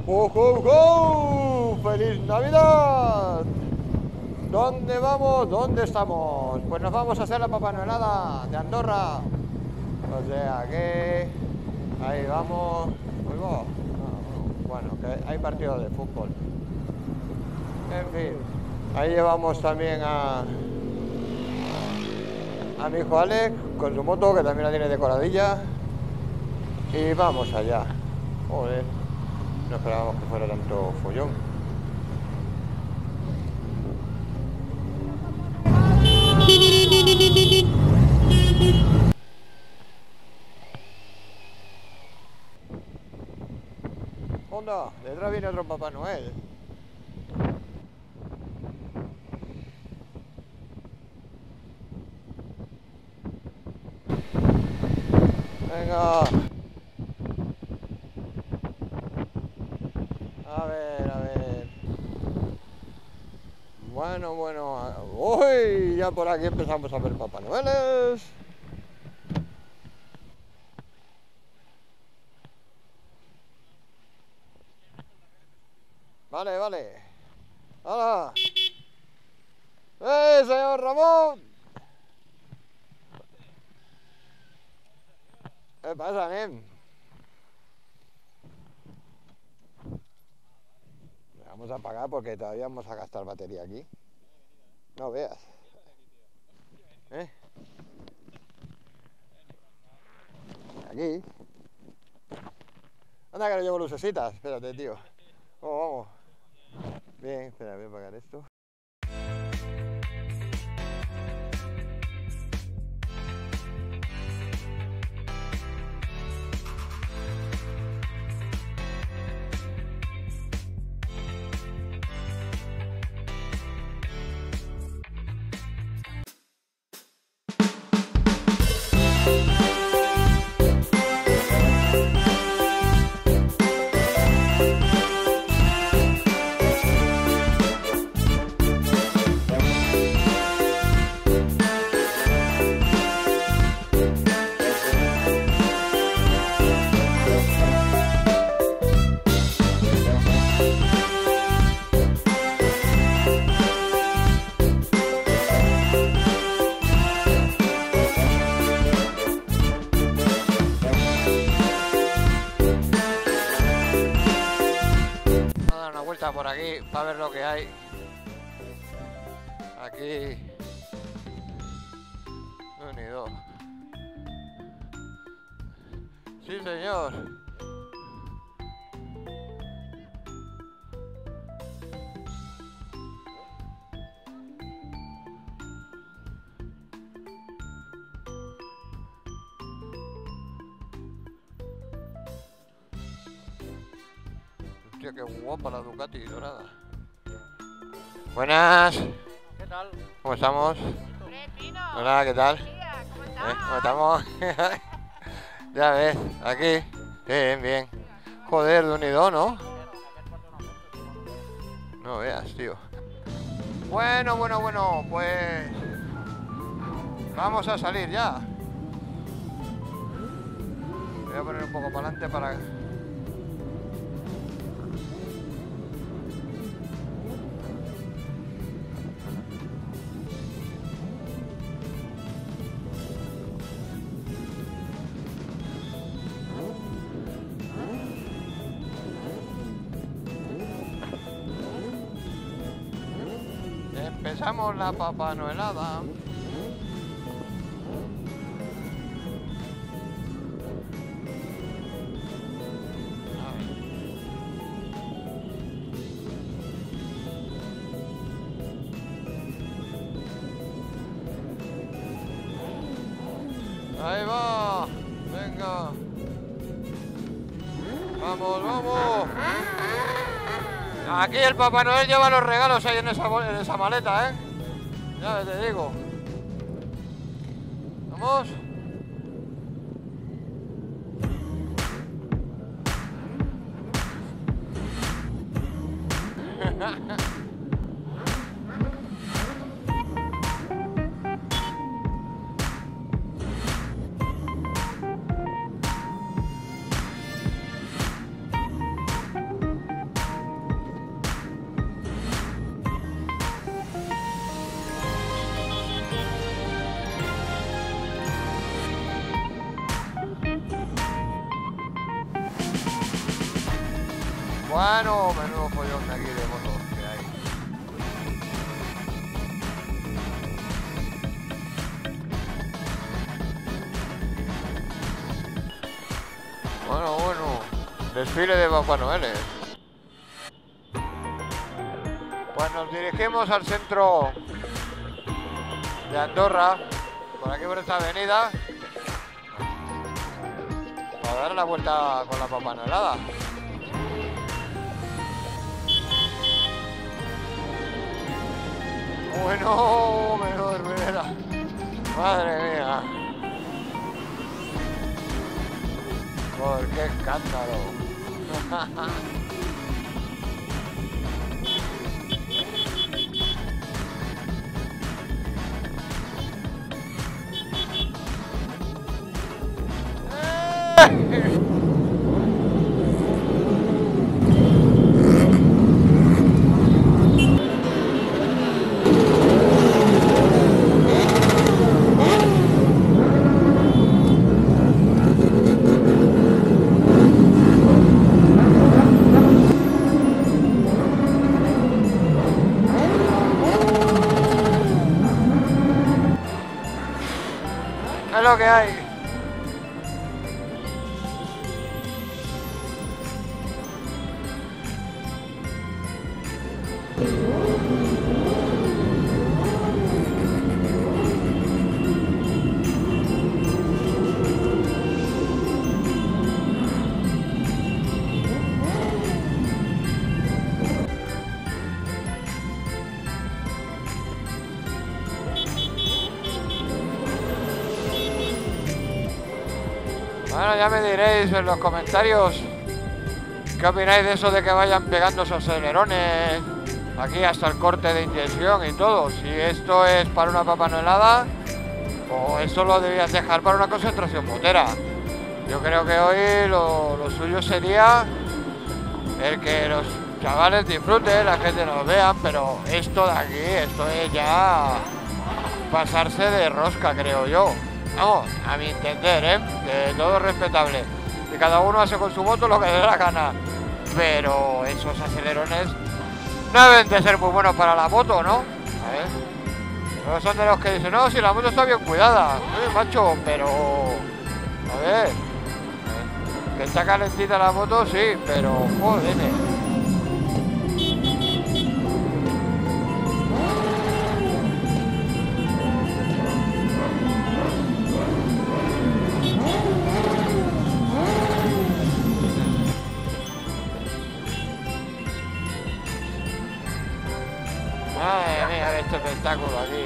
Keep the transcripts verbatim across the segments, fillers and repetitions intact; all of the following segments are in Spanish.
¡Ho, ho, ho! ¡Feliz Navidad! ¿Dónde vamos? ¿Dónde estamos? Pues nos vamos a hacer la Papá Noelada de Andorra. O sea que... ahí vamos... Uy, va. Bueno, que hay partido de fútbol. En fin. Ahí llevamos también a... a mi hijo Alex con su moto, que también la tiene decoradilla. Y vamos allá. Joder. No esperábamos que fuera tanto follón. Onda, detrás viene otro Papá Noel. Venga. A ver, a ver. Bueno, bueno. Uy, ya por aquí empezamos a ver Papá Noeles. Vale, vale. ¡Hala! ¡Eh, señor Ramón! ¿Qué pasa, nen? Vamos a apagar porque todavía vamos a gastar batería aquí. No veas. ¿Eh? Aquí. Anda que no llevo lucecitas. Espérate, tío. ¿Cómo vamos? Bien, espera, voy a apagar esto. Por aquí para ver lo que hay aquí. Unido. Sí, señor. Hostia, qué guapa la Ducati dorada. Buenas. ¿Qué tal? ¿Cómo estamos? Hola, ¿qué tal? ¿Cómo ¿Eh? estás? ¿Cómo estamos? Ya ves, aquí. Bien, bien. Joder, de unido, ¿no? No veas, tío. Bueno, bueno, bueno, pues... vamos a salir ya. Voy a poner un poco para adelante para... Empezamos la Papá Noelada. Ahí va. Venga. Vamos, vamos. Aquí el Papá Noel lleva los regalos ahí en esa, en esa maleta, ¿eh? Ya te digo. Vamos. Bueno, menudo follón aquí de motos que hay. Bueno, bueno, desfile de Papá Noeles. Pues nos dirigimos al centro de Andorra, por aquí por esta avenida, para dar la vuelta con la Papá Noelada. Bueno, menudo rueda. Madre mía. Por qué escándalo. Es lo que hay. Bueno, ya me diréis en los comentarios qué opináis de eso de que vayan pegando esos acelerones aquí hasta el corte de inyección y todo. Si esto es para una Papá Noelada o esto lo debías dejar para una concentración motera. Yo creo que hoy lo, lo suyo sería el que los chavales disfruten, la gente nos vea, pero esto de aquí, esto es ya pasarse de rosca, creo yo. Vamos, a mi entender, ¿eh? Que todo es respetable. Que cada uno hace con su moto lo que le dé la gana. Pero esos acelerones no deben de ser muy buenos para la moto, ¿no? A ver. No son de los que dicen, no, si la moto está bien cuidada. Oye, macho, pero... A ver. Que está calentita la moto, sí, pero... Joder. Madre mía, este espectáculo aquí.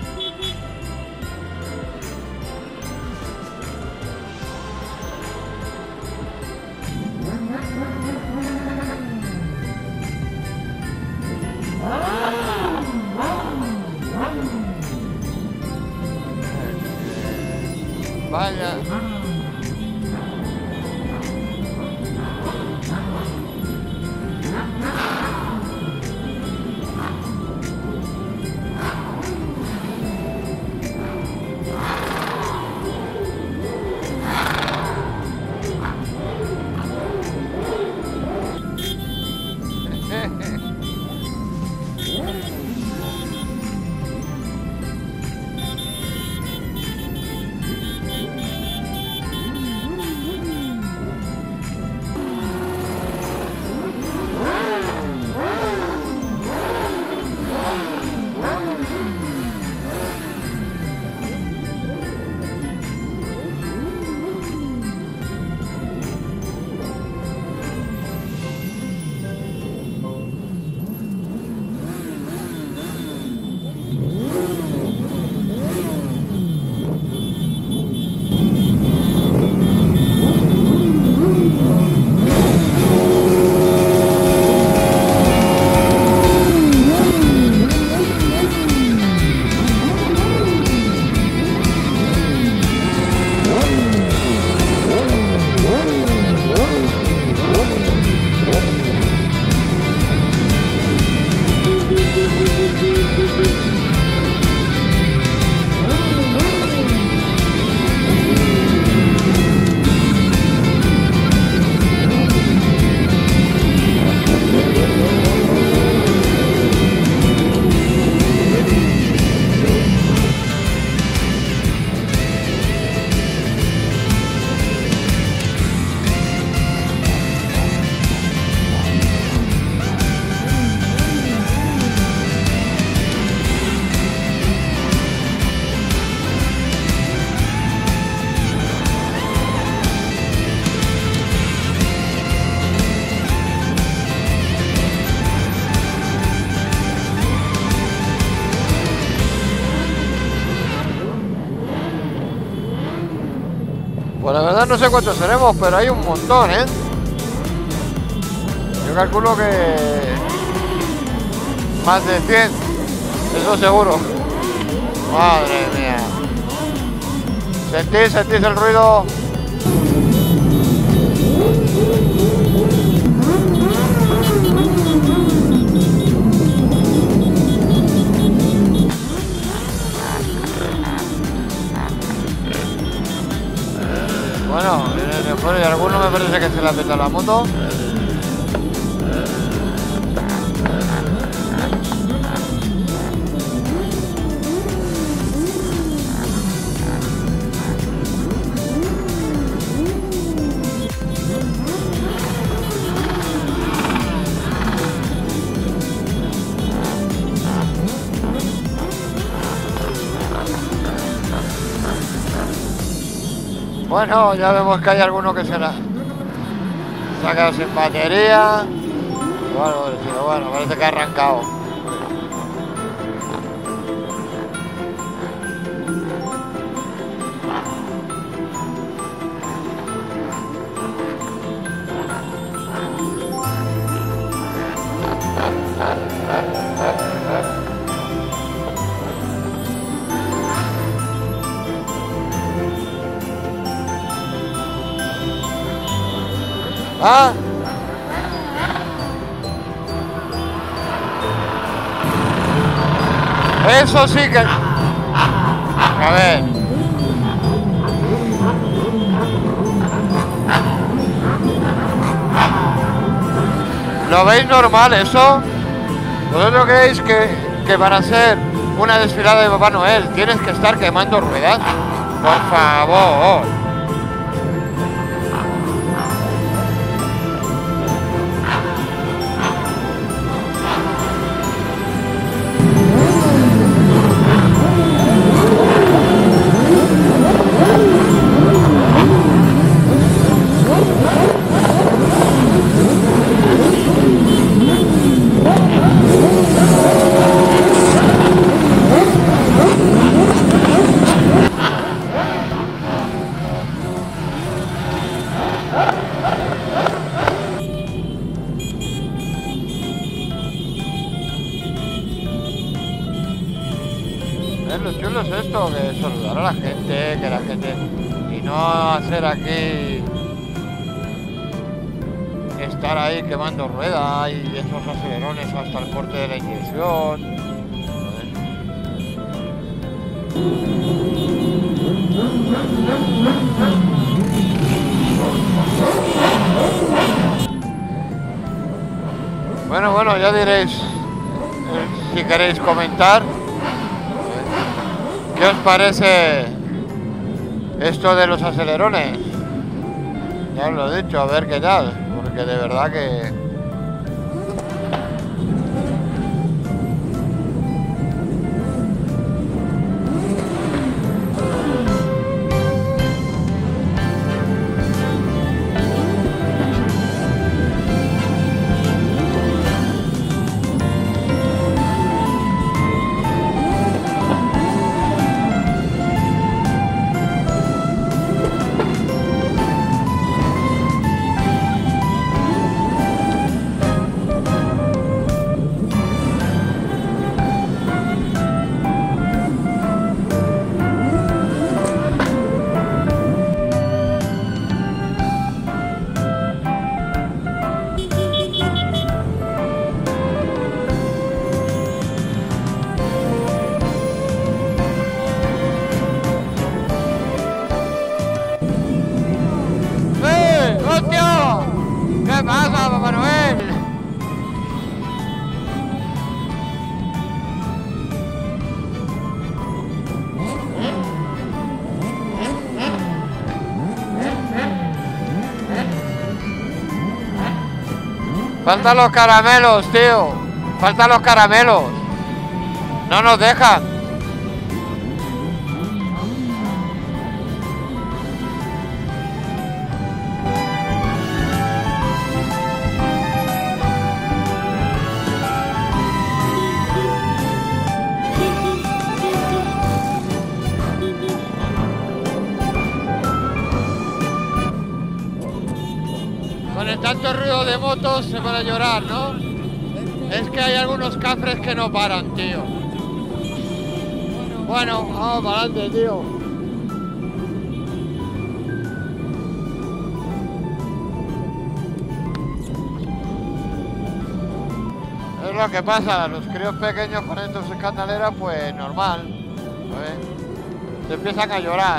Vaya. Pues la verdad no sé cuántos seremos, pero hay un montón, ¿eh? Yo calculo que más de cien, eso seguro. Madre mía. ¿Sentís, sentís el ruido? Bueno, y alguno me parece que se le ha petado la moto. Bueno, ya vemos que hay alguno que se la se ha quedado sin batería. Bueno, pero bueno, parece que ha arrancado. ¿Ah? Eso sí que... A ver. ¿Lo veis normal eso? ¿Vosotros creéis que, que para hacer una desfilada de Papá Noel tienes que estar quemando ruedas? Por favor. Lo chulo es esto, que saludar a la gente, que la gente, y no hacer aquí, estar ahí quemando ruedas y esos acelerones hasta el corte de la inyección. Bueno, bueno, ya diréis eh, si queréis comentar. ¿Qué os parece esto de los acelerones? Ya os lo he dicho, a ver qué tal, porque de verdad que... ¿Qué pasa, Papá Noel? Faltan los caramelos, tío. Faltan los caramelos. No nos dejan. Con el tanto ruido de motos se puede llorar, ¿no? Es que hay algunos cafres que no paran, tío. Bueno, vamos para adelante, tío. Es lo que pasa, los críos pequeños con estos escandaleras, pues normal, ¿sabes? Se empiezan a llorar.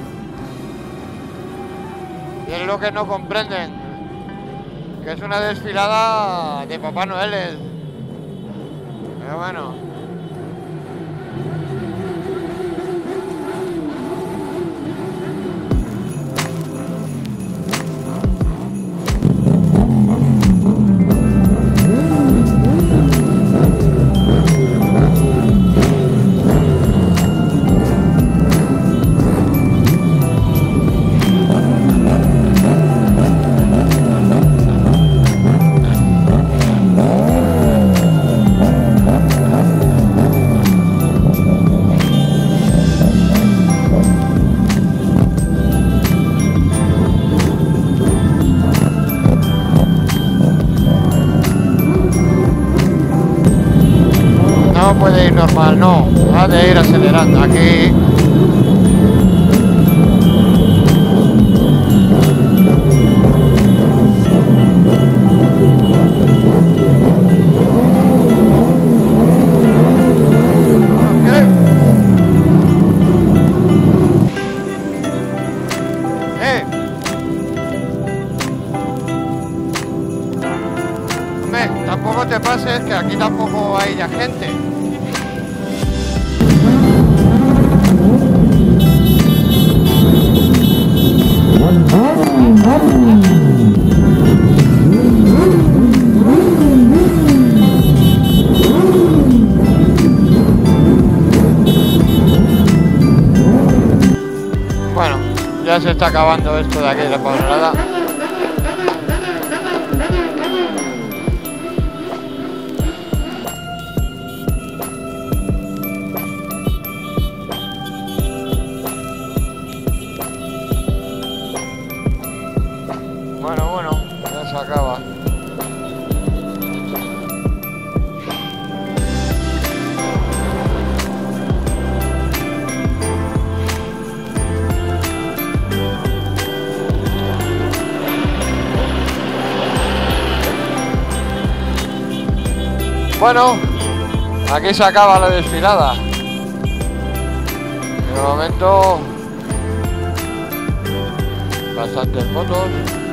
Y es lo que no comprenden, que es una desfilada de Papá Noel. Pero bueno. No puede ir normal, no, ha de ir acelerando aquí. ¿Qué? ¿Eh? Hombre, tampoco te pases que aquí tampoco hay ya gente. Bueno, ya se está acabando esto de aquí de la Paunelada. Bueno, bueno, ya se acaba. Bueno, aquí se acaba la desfilada. De momento, bastantes fotos.